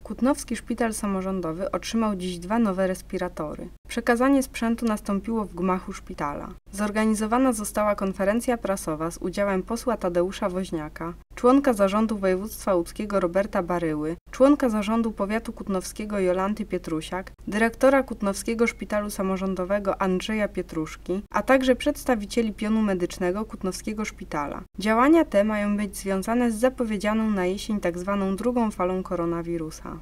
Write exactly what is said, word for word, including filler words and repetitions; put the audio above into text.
Kutnowski Szpital Samorządowy otrzymał dziś dwa nowe respiratory. Przekazanie sprzętu nastąpiło w gmachu szpitala. Zorganizowana została konferencja prasowa z udziałem posła Tadeusza Woźniaka, członka zarządu województwa łódzkiego Roberta Baryły, członka zarządu powiatu kutnowskiego Jolanty Pietrusiak, dyrektora Kutnowskiego Szpitalu Samorządowego Andrzeja Pietruszki, a także przedstawicieli pionu medycznego Kutnowskiego Szpitala. Działania te mają być związane z zapowiedzianą na jesień tzw. drugą falą koronawirusa.